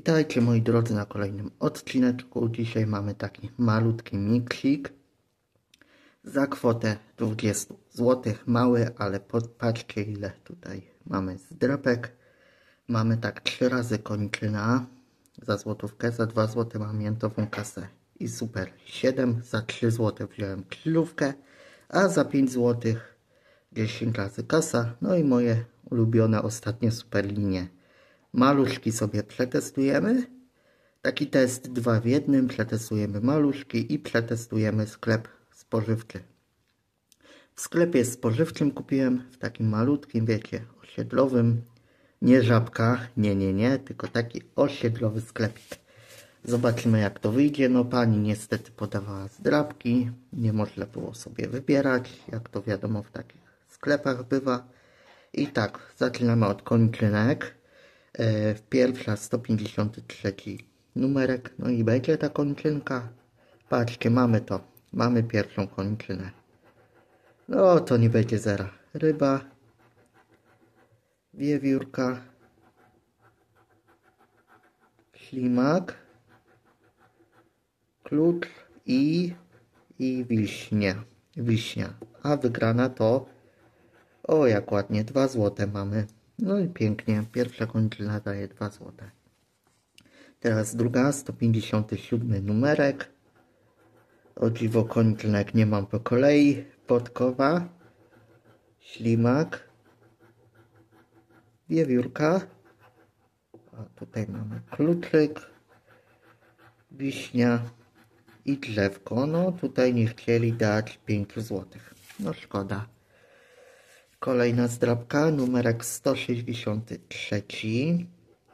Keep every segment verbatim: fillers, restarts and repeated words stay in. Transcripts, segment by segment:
Witajcie moi drodzy na kolejnym odcineczku. Dzisiaj mamy taki malutki miksik za kwotę dwadzieścia złotych. Mały, ale patrzcie ile tutaj mamy zdrapek. Mamy tak trzy razy kończyna za złotówkę, za dwa złote mam miętową kasę i super siedem, za trzy złote wziąłem krzyżówkę, a za pięć złotych dziesięć razy kasa. No i moje ulubione ostatnie super linie. Maluszki sobie przetestujemy. Taki test dwa w jednym. Przetestujemy maluszki i przetestujemy sklep spożywczy. W sklepie spożywczym kupiłem w takim malutkim, wiecie, osiedlowym. Nie Żabka, nie, nie, nie, tylko taki osiedlowy sklepik. Zobaczymy jak to wyjdzie. No pani niestety podawała zdrabki. Nie można było sobie wybierać, jak to wiadomo w takich sklepach bywa. I tak, zaczynamy od kończynek. Yy, pierwsza sto pięćdziesiąty trzeci numerek. No i będzie ta kończynka. Patrzcie, mamy to. Mamy pierwszą kończynę. No to nie będzie zera. Ryba. Wiewiórka. Ślimak. Klucz i, i wiśnia. Wiśnia. A wygrana to, o jak ładnie, dwa złote mamy. No i pięknie, pierwsza kończyna daje dwa złote. Teraz druga, sto pięćdziesiąty siódmy numerek. O dziwo kończynek nie mam po kolei. Podkowa. Ślimak. Wiewiórka. A tutaj mamy kluczyk. Wiśnia. I drzewko. No tutaj nie chcieli dać pięć złotych. No szkoda. Kolejna zdrabka, numerek sto sześćdziesiąty trzeci.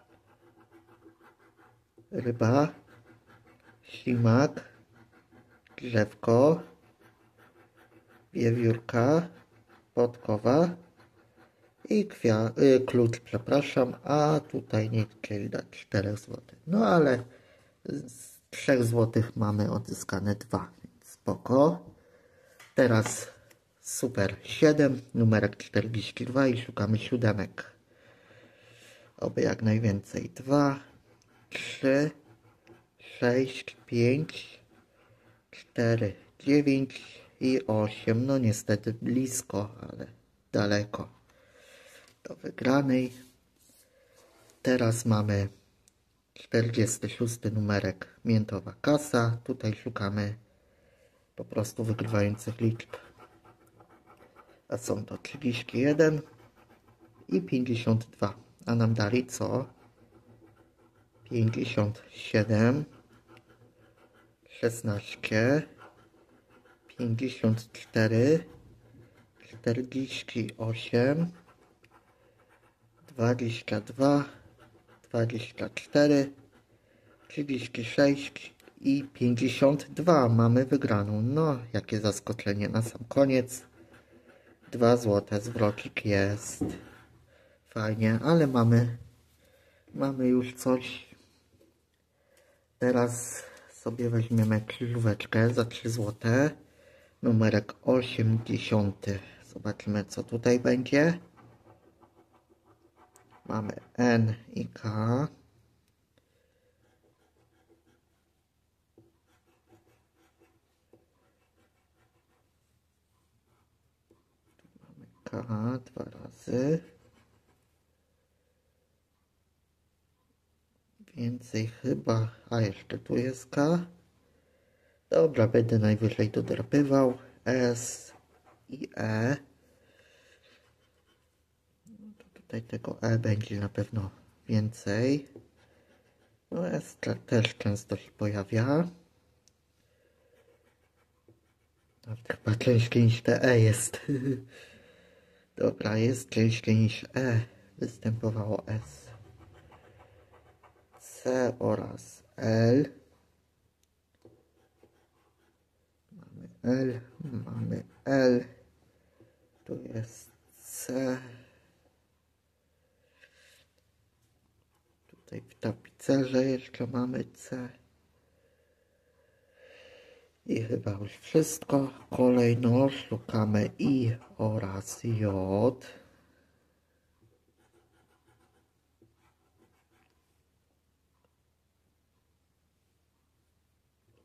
Ryba. Ślimak. Drzewko. Wiewiórka. Podkowa. I kwia, y, klucz, przepraszam. A tutaj nie chcieli dać cztery złote. No ale z trzech złotych mamy odzyskane dwa. Więc spoko. Teraz super siedem, numerek czterdzieści dwa i szukamy siódemek. Oby jak najwięcej. dwa, trzy, sześć, pięć, cztery, dziewięć i osiem. No niestety blisko, ale daleko do wygranej. Teraz mamy czterdziesty szósty numerek, miętowa kasa. Tutaj szukamy po prostu wygrywających liczb. A są to trzydzieści jeden i pięćdziesiąt dwa. A nam dali co? pięćdziesiąt siedem, szesnaście, pięćdziesiąt cztery, czterdzieści osiem, dwadzieścia dwa, dwadzieścia cztery, trzydzieści sześć i pięćdziesiąt dwa. Mamy wygraną. No, jakie zaskoczenie na sam koniec. dwa złote, zwrocik jest. Fajnie, ale mamy mamy już coś. Teraz sobie weźmiemy krzyżóweczkę za trzy złote. Numerek osiemdziesiąty. Zobaczymy co tutaj będzie. Mamy N i K. K dwa razy. Więcej chyba. A jeszcze tu jest K. Dobra, będę najwyżej dodrapywał. S i E. No to tutaj tego E będzie na pewno więcej. No S też często się pojawia. Nawet chyba częściej niż te E jest. Dobra, jest częściej niż E występowało S. C oraz L. Mamy L, mamy L. Tu jest C. Tutaj w tapicerze jeszcze mamy C. I chyba już wszystko. Kolejno szukamy I oraz J.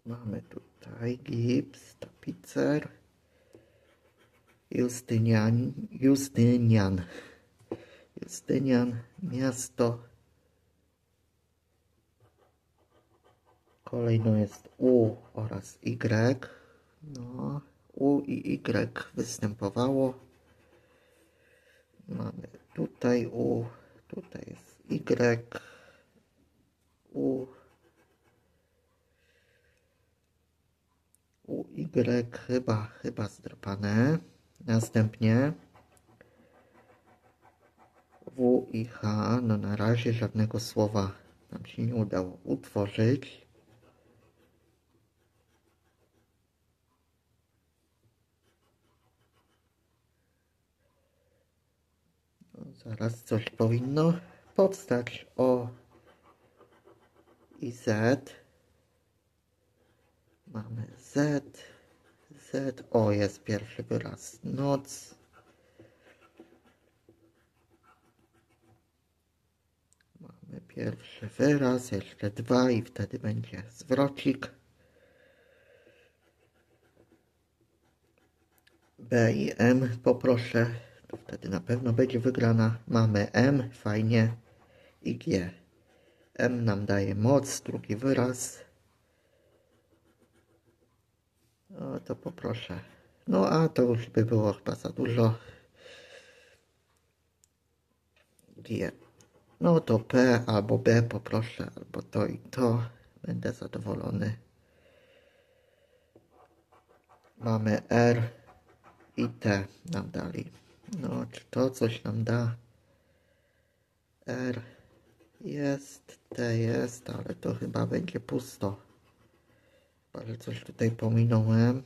Mamy tutaj gips, tapicer, Justynian, Justynian, Justynian, miasto. Kolejno jest U oraz Y. No, U i Y występowało. Mamy tutaj U, tutaj jest Y, U, U, Y chyba, chyba zdrapane. Następnie W i H, no na razie żadnego słowa nam się nie udało utworzyć. No, zaraz coś powinno powstać. O i Z. Mamy Z, Z, o jest pierwszy wyraz, noc. Mamy pierwszy wyraz, jeszcze dwa i wtedy będzie zwrocik. B i M poproszę, to wtedy na pewno będzie wygrana. Mamy M, fajnie, i G. M nam daje moc, drugi wyraz. No to poproszę. No a to już by było chyba za dużo. G. No to P albo B poproszę, albo to i to. Będę zadowolony. Mamy R i T nam dali. No, czy to coś nam da? R jest, T jest, ale to chyba będzie pusto. Ale coś tutaj pominąłem.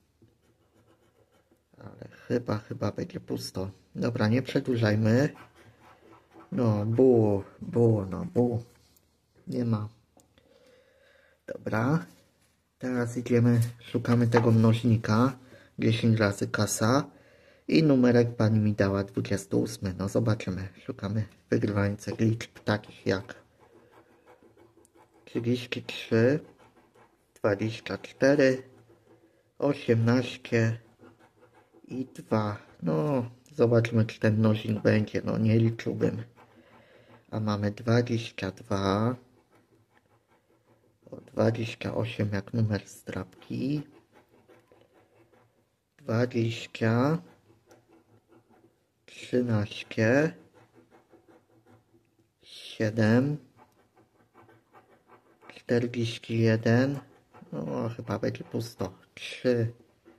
Ale chyba, chyba będzie pusto. Dobra, nie przedłużajmy. No, bu, bu, no, bu. Nie ma. Dobra. Teraz idziemy, szukamy tego mnożnika. dziesięć razy kasa. I numerek pani mi dała dwudziesty ósmy. No zobaczymy. Szukamy wygrywających liczb takich jak trzydzieści trzy, dwadzieścia cztery, osiemnaście i dwa. No zobaczmy, czy ten mnożnik będzie. No nie liczyłbym. A mamy dwadzieścia dwa. O, dwadzieścia osiem jak numer zdrabki. dwadzieścia. trzynaście. siedem. czterdzieści jeden. No chyba będzie pusto. trzy.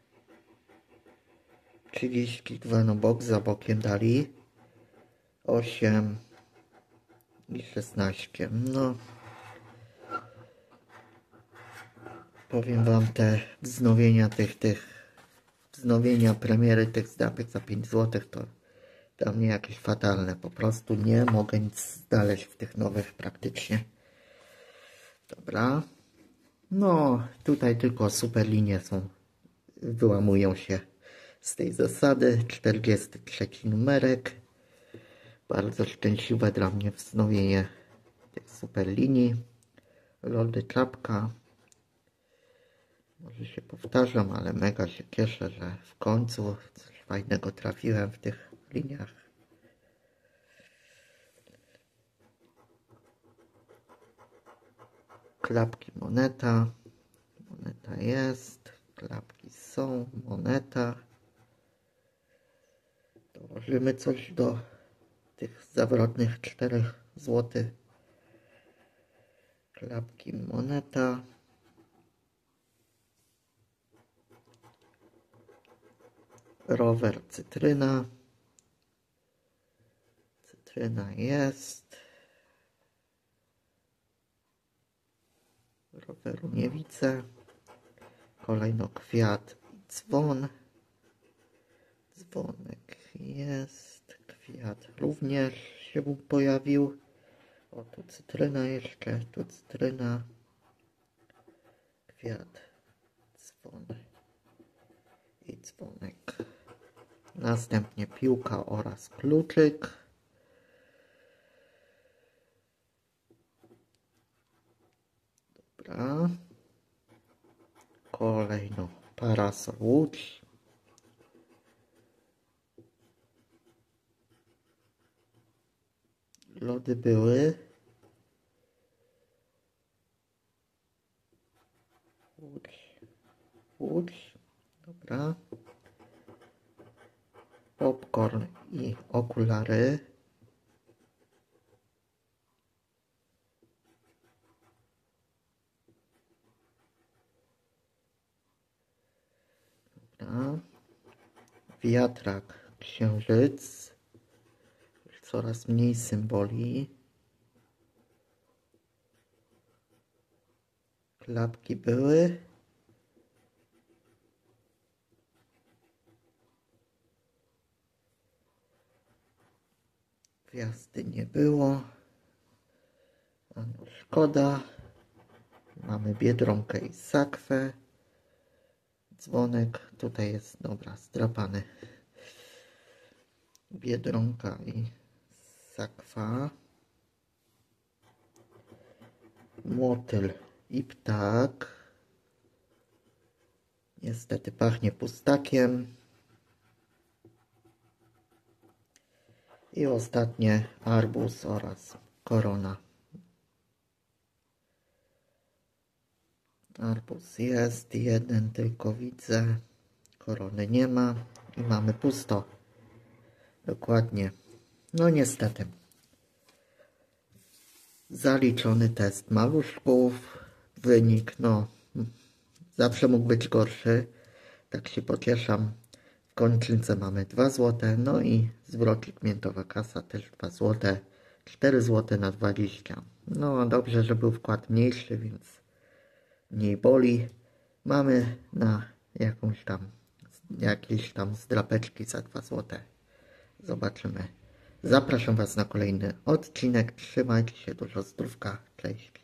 trzydzieści dwa, no bok za bokiem dali. osiem. I szesnaście. No. Powiem wam, te wznowienia tych, tych, wznowienia premiery tych zdrapek za pięć złotych to dla mnie jakieś fatalne. Po prostu nie mogę nic znaleźć w tych nowych praktycznie. Dobra. No, tutaj tylko super linie są, wyłamują się z tej zasady. czterdziesty trzeci numerek. Bardzo szczęśliwe dla mnie wznowienie tych super linii. Lody czapka. Może się powtarzam, ale mega się cieszę, że w końcu coś fajnego trafiłem w tych liniach. Klapki moneta. Moneta jest. Klapki są. Moneta. Dołożymy coś do tych zawrotnych czterech złotych. Klapki moneta. Rower cytryna. Cytryna jest. Roweru nie widzę. Kolejno kwiat i dzwon. Dzwonek jest. Kwiat również się pojawił. O, tu cytryna jeszcze. Tu cytryna. Kwiat. Dzwon. I dzwonek. Następnie piłka oraz kluczyk. Dobra. Kolejno parasol Łódź. Lody były. Łódź. Łódź. Dobra. Popcorn i okulary. Dobra. Wiatrak, księżyc. Coraz mniej symboli. Klapki były. Gwiazdy nie było. A no szkoda. Mamy Biedronkę i Sakwę. Dzwonek tutaj jest, dobra, zdrapany. Biedronka i Sakwa. Motyl i ptak. Niestety pachnie pustakiem. I ostatnie arbuz oraz korona. Arbuz jest, jeden tylko widzę. Korony nie ma i mamy pusto. Dokładnie. No niestety. Zaliczony test maluszków. Wynik, no, zawsze mógł być gorszy. Tak się pocieszam. W kończynce mamy dwa złote. No i zwrotnik miętowa kasa też dwa złote. cztery złote na dwadzieścia. No dobrze, że był wkład mniejszy, więc mniej boli. Mamy na jakąś tam, jakieś tam zdrapeczki za dwa złote. Zobaczymy. Zapraszam Was na kolejny odcinek. Trzymajcie się, dużo zdrówka. Cześć.